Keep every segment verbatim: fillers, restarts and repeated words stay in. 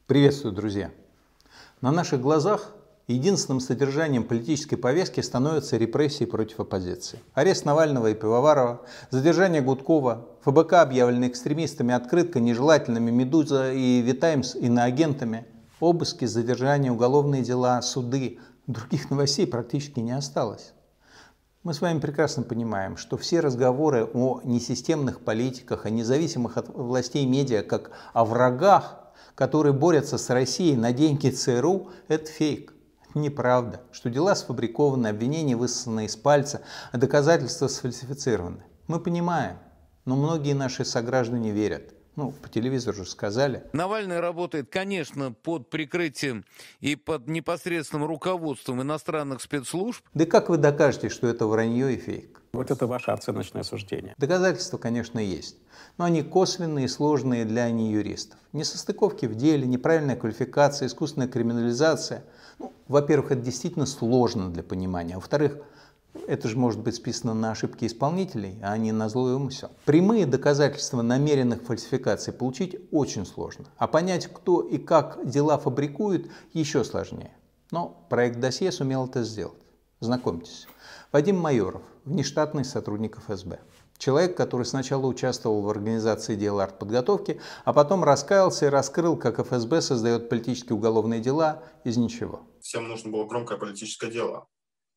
Приветствую, друзья! На наших глазах единственным содержанием политической повестки становятся репрессии против оппозиции. Арест Навального и Пивоварова, задержание Гудкова, эф бэ ка, объявленные экстремистами, открытка нежелательными, Медуза и Витаймс иноагентами, обыски, задержания, уголовные дела, суды. Других новостей практически не осталось. Мы с вами прекрасно понимаем, что все разговоры о несистемных политиках, о независимых от властей медиа, как о врагах, которые борются с Россией на деньги цэ эр у, это фейк. Неправда, что дела сфабрикованы, обвинения высосаны из пальца, а доказательства сфальсифицированы. Мы понимаем, но многие наши сограждане верят. Ну, по телевизору же сказали. Навальный работает, конечно, под прикрытием и под непосредственным руководством иностранных спецслужб. Да как вы докажете, что это вранье и фейк? Вот это ваше оценочное суждение. Доказательства, конечно, есть, но они косвенные и сложные для неюристов. Несостыковки в деле, неправильная квалификация, искусственная криминализация. Ну, во-первых, это действительно сложно для понимания. Во-вторых, это же может быть списано на ошибки исполнителей, а не на злой умысел. Прямые доказательства намеренных фальсификаций получить очень сложно. А понять, кто и как дела фабрикует, еще сложнее. Но проект «Досье» сумел это сделать. Знакомьтесь. Вадим Майоров, внештатный сотрудник эф эс бэ. Человек, который сначала участвовал в организации дела артподготовки, а потом раскаялся и раскрыл, как эф эс бэ создает политические уголовные дела из ничего. Всем нужно было громкое политическое дело.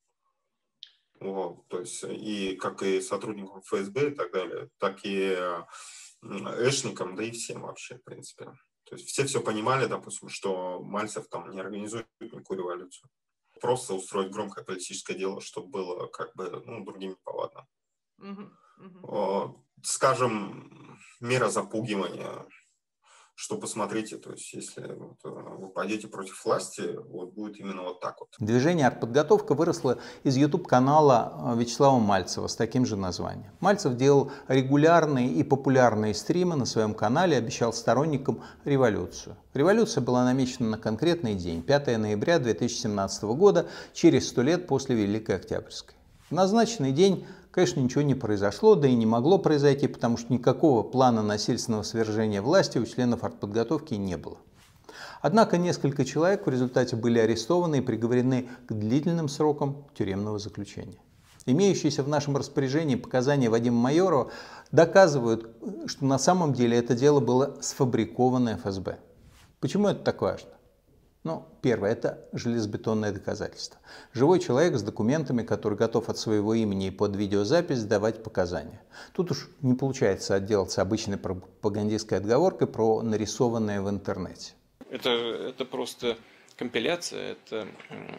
Вот, то есть и как и сотрудникам эф эс бэ и так далее, так и эшникам, да и всем вообще, в принципе. То есть все все понимали, допустим, что Мальцев там не организует никакую революцию. Просто устроить громкое политическое дело, чтобы было как бы, ну, другим неповадно. Uh-huh, uh-huh. Скажем, мера запугивания, что посмотрите, то есть если вот, вы пойдете против власти, вот будет именно вот так вот. Движение «Артподготовка» выросло из ютуб-канала Вячеслава Мальцева с таким же названием. Мальцев делал регулярные и популярные стримы на своем канале, обещал сторонникам революцию. Революция была намечена на конкретный день, пятое ноября две тысячи семнадцатого года, через сто лет после Великой Октябрьской. В назначенный день, конечно, ничего не произошло, да и не могло произойти, потому что никакого плана насильственного свержения власти у членов артподготовки не было. Однако несколько человек в результате были арестованы и приговорены к длительным срокам тюремного заключения. Имеющиеся в нашем распоряжении показания Вадима Майорова доказывают, что на самом деле это дело было сфабриковано эф эс бэ. Почему это так важно? Ну, первое, это железобетонное доказательство. Живой человек с документами, который готов от своего имени и под видеозапись давать показания. Тут уж не получается отделаться обычной пропагандистской отговоркой про нарисованное в интернете. Это, это просто компиляция, это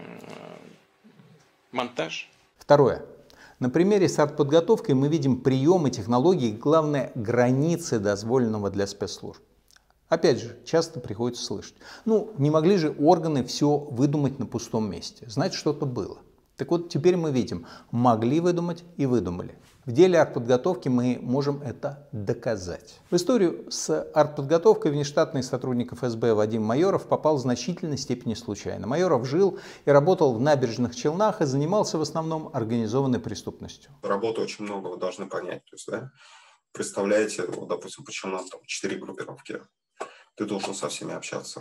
монтаж. Второе. На примере с артподготовкой мы видим приемы, технологии, главное, границы дозволенного для спецслужб. Опять же, часто приходится слышать. Ну, не могли же органы все выдумать на пустом месте. Значит, что-то было. Так вот, теперь мы видим, могли выдумать и выдумали. В деле артподготовки мы можем это доказать. В историю с артподготовкой внештатный сотрудник эф эс бэ Вадим Майоров попал в значительной степени случайно. Майоров жил и работал в Набережных Челнах и занимался в основном организованной преступностью. Работы очень много, вы должны понять. То есть, да, представляете, вот, допустим, почему у нас там четыре группировки. Ты должен со всеми общаться.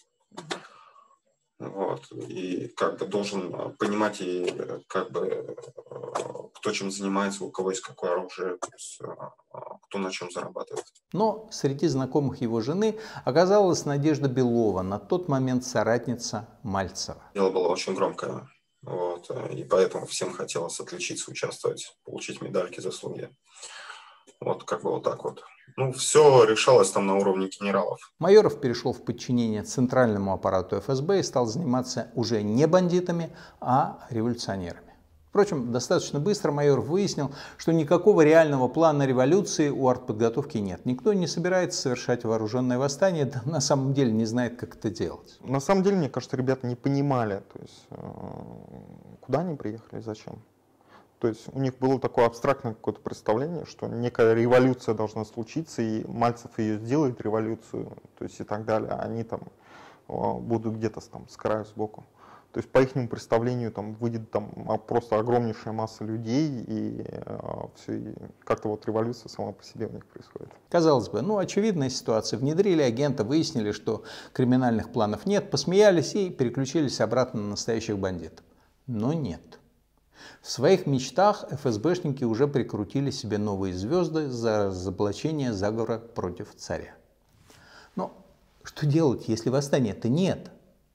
Вот. И как бы должен понимать, и как бы кто чем занимается, у кого есть какое оружие, то есть, кто на чем зарабатывает. Но среди знакомых его жены оказалась Надежда Белова, на тот момент соратница Мальцева. Дело было очень громкое. Вот. И поэтому всем хотелось отличиться, участвовать, получить медальки заслуги. Вот как бы вот так вот. Ну, все решалось там на уровне генералов. Майоров перешел в подчинение центральному аппарату эф эс бэ и стал заниматься уже не бандитами, а революционерами. Впрочем, достаточно быстро Майоров выяснил, что никакого реального плана революции у артподготовки нет. Никто не собирается совершать вооруженное восстание, да на самом деле не знает, как это делать. На самом деле, мне кажется, ребята не понимали, то есть, куда они приехали, зачем. То есть у них было такое абстрактное какое-то представление, что некая революция должна случиться, и Мальцев ее сделает, революцию, то есть и так далее. Они там будут где-то там с краю, сбоку. То есть по их представлению там выйдет там просто огромнейшая масса людей, и э, все, и как-то вот революция сама по себе у них происходит. Казалось бы, ну очевидная ситуация. Внедрили агента, выяснили, что криминальных планов нет, посмеялись и переключились обратно на настоящих бандитов. Но нет. В своих мечтах эф эс бэшники уже прикрутили себе новые звезды за разоблачение заговора против царя. Но что делать, если восстания-то нет?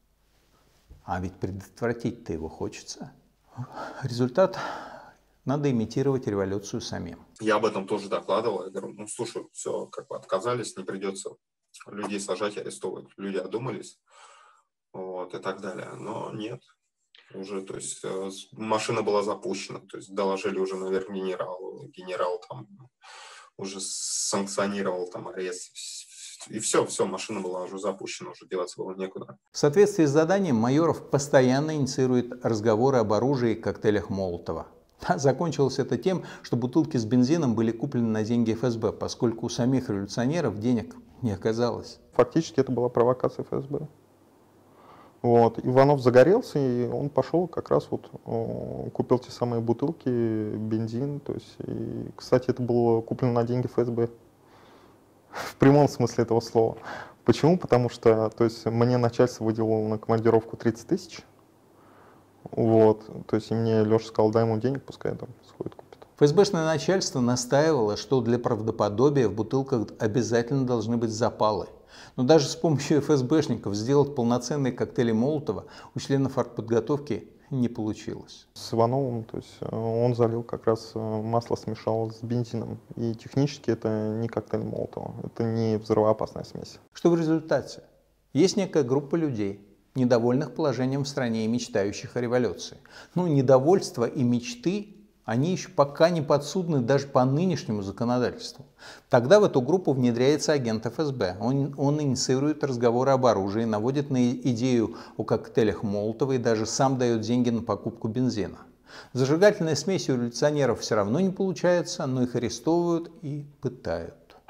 А ведь предотвратить-то его хочется. Результат – надо имитировать революцию самим. Я об этом тоже докладывал. Я говорю, ну слушай, все, как бы отказались, не придется людей сажать и арестовывать. Люди одумались, вот, и так далее. Но нет. Уже, то есть, машина была запущена, то есть, доложили уже, наверное, генерал, генерал там уже санкционировал там арест. И все, все, машина была уже запущена, уже деваться было некуда. В соответствии с заданием Майоров постоянно инициирует разговоры об оружии и коктейлях Молотова. А закончилось это тем, что бутылки с бензином были куплены на деньги эф эс бэ, поскольку у самих революционеров денег не оказалось. Фактически это была провокация эф эс бэ. Вот. Иванов загорелся, и он пошел как раз вот о, купил те самые бутылки, бензин. То есть, и, кстати, это было куплено на деньги эф эс бэ. В прямом смысле этого слова. Почему? Потому что то есть, мне начальство выделило на командировку тридцать тысяч. Вот. То есть, и мне Леша сказал, дай ему денег, пускай там сходит купит. эф эс бэшное начальство настаивало, что для правдоподобия в бутылках обязательно должны быть запалы. Но даже с помощью эф эс бэшников сделать полноценные коктейли Молотова у членов артподготовки не получилось. С Ивановым, то есть он залил как раз масло, смешал с бензином. И технически это не коктейль Молотова, это не взрывоопасная смесь. Что в результате? Есть некая группа людей, недовольных положением в стране и мечтающих о революции. Ну, недовольство и мечты, они еще пока не подсудны даже по нынешнему законодательству. Тогда в эту группу внедряется агент эф эс бэ. Он, он инициирует разговоры об оружии, наводит на идею о коктейлях Молотова и даже сам дает деньги на покупку бензина. Зажигательная смесь у революционеров все равно не получается, но их арестовывают и пытают.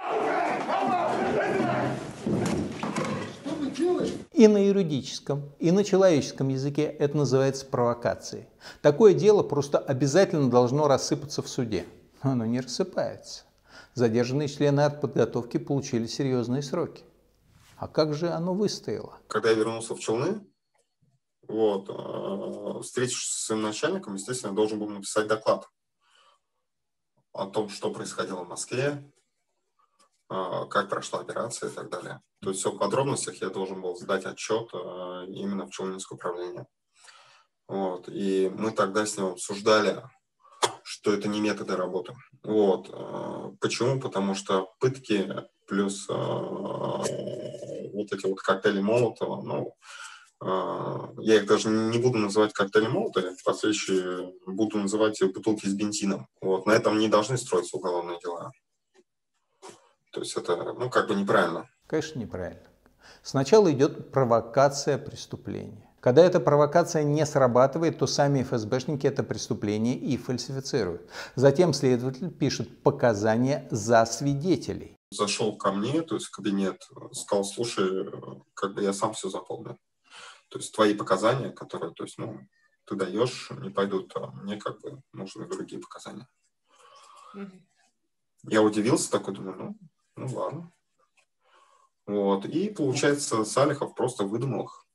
И на юридическом, и на человеческом языке это называется провокацией. Такое дело просто обязательно должно рассыпаться в суде. Но оно не рассыпается. Задержанные члены артподготовки получили серьезные сроки. А как же оно выстояло? Когда я вернулся в Челны, вот, э, встречавшись с своим начальником, естественно, я должен был написать доклад о том, что происходило в Москве, как прошла операция и так далее. То есть все в подробностях я должен был сдать отчет именно в Челнинское управление. Вот. И мы тогда с ним обсуждали, что это не методы работы. Вот. Почему? Потому что пытки плюс вот эти вот коктейли Молотова, ну, я их даже не буду называть коктейли Молотова, в последующие буду называть бутылки с бензином. Вот. На этом не должны строиться уголовные дела. То есть это, ну, как бы неправильно. Конечно, неправильно. Сначала идет провокация преступления. Когда эта провокация не срабатывает, то сами эф эс бэшники это преступление и фальсифицируют. Затем следователь пишет показания за свидетелей. Зашел ко мне, то есть в кабинет, сказал, слушай, как бы я сам все запомнил. То есть твои показания, которые, то есть, ну, ты даешь, не пойдут, а мне как бы нужны другие показания. Mm-hmm. Я удивился, такой думаю, ну, ну ладно. Вот. И получается, Салихов просто выдумал их.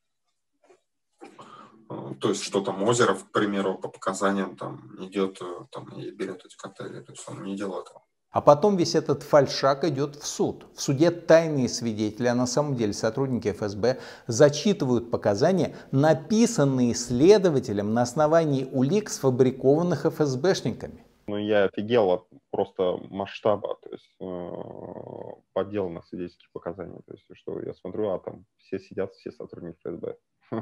То есть, что там Озеров, к примеру, по показаниям там идет там, и берет эти коктейли. То есть он не делал этого. А потом весь этот фальшак идет в суд. В суде тайные свидетели, а на самом деле сотрудники эф эс бэ, зачитывают показания, написанные следователем на основании улик, сфабрикованных эф эс бэшниками. Ну, я офигел от просто масштаба, то есть э, подделанных свидетельских показаний. То есть, что я смотрю, а там все сидят, все сотрудники эф эс бэ.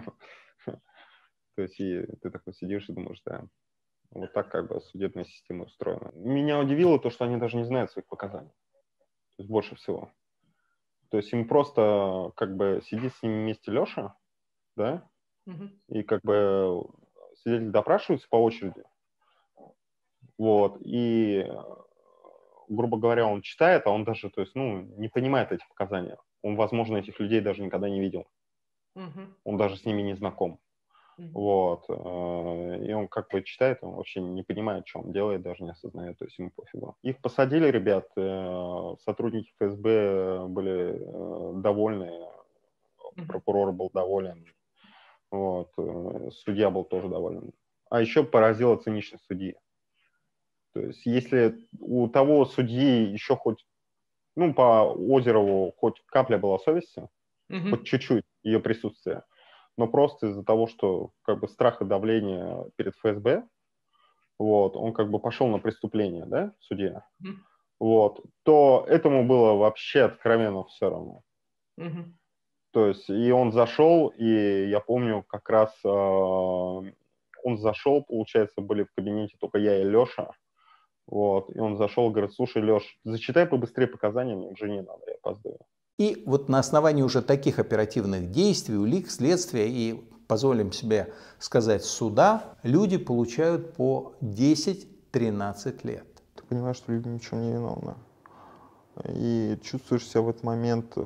То есть, и ты такой сидишь и думаешь, да, вот так как бы судебная система устроена. Меня удивило то, что они даже не знают своих показаний. То есть, больше всего. То есть, им просто как бы сидит с ними вместе Леша, да, и как бы свидетели допрашиваются по очереди. Вот, и, грубо говоря, он читает, а он даже, то есть, ну, не понимает эти показания. Он, возможно, этих людей даже никогда не видел. Uh-huh. Он даже с ними не знаком. Вот. И он как бы читает, он вообще не понимает, что он делает, даже не осознает, то есть ему пофигу. Их посадили, ребят, сотрудники эф эс бэ были довольны, прокурор был доволен, вот. Судья был тоже доволен. А еще поразила циничность судьи. То есть если у того судьи еще хоть, ну, по Озерову хоть капля была совести, mm-hmm. хоть чуть-чуть ее присутствие, но просто из-за того, что как бы страх и давление перед эф эс бэ, вот, он как бы пошел на преступление, да, судья, mm-hmm. вот, то этому было вообще откровенно все равно. Mm-hmm. То есть и он зашел, и я помню как раз э, он зашел, получается, были в кабинете только я и Леша. Вот, и он зашел, говорит: слушай, Леш, зачитай побыстрее показания, мне к жене надо, я опаздываю. И вот на основании уже таких оперативных действий, улик, следствия и, позволим себе сказать, суда, люди получают по десять-тринадцать лет. Ты понимаешь, что люди ничего не виновны. И чувствуешь себя в этот момент,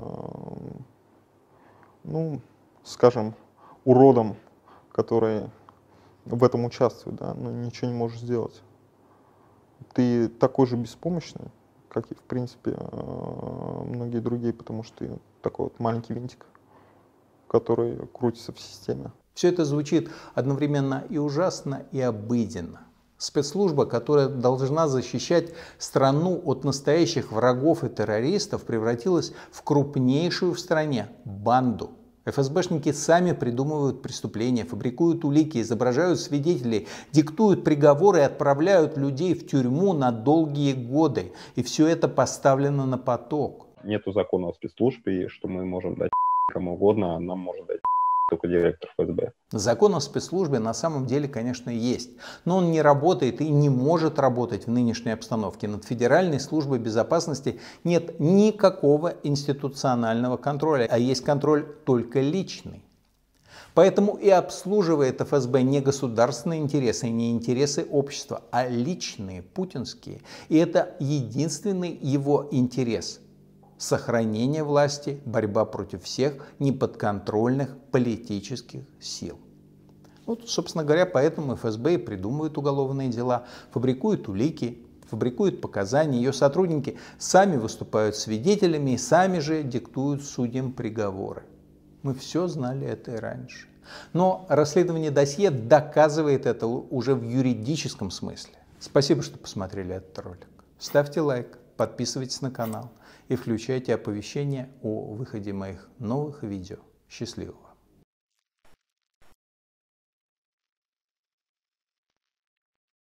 ну, скажем, уродом, который в этом участвует, да, но ничего не можешь сделать. Ты такой же беспомощный, как и, в принципе, многие другие, потому что ты такой вот маленький винтик, который крутится в системе. Все это звучит одновременно и ужасно, и обыденно. Спецслужба, которая должна защищать страну от настоящих врагов и террористов, превратилась в крупнейшую в стране банду. эф эс бэшники сами придумывают преступления, фабрикуют улики, изображают свидетелей, диктуют приговоры и отправляют людей в тюрьму на долгие годы. И все это поставлено на поток. Нету закона о спецслужбе, что мы можем дать кому угодно, а нам может дать только директор эф эс бэ. Закон о спецслужбе на самом деле, конечно, есть, но он не работает и не может работать в нынешней обстановке. Над Федеральной службой безопасности нет никакого институционального контроля, а есть контроль только личный. Поэтому и обслуживает эф эс бэ не государственные интересы, не интересы общества, а личные, путинские. И это единственный его интерес. Сохранение власти, борьба против всех неподконтрольных политических сил. Вот, собственно говоря, поэтому эф эс бэ и придумывает уголовные дела, фабрикует улики, фабрикует показания. Ее сотрудники сами выступают свидетелями и сами же диктуют судьям приговоры. Мы все знали это и раньше. Но расследование досье доказывает это уже в юридическом смысле. Спасибо, что посмотрели этот ролик. Ставьте лайк, подписывайтесь на канал и включайте оповещения о выходе моих новых видео. Счастливо!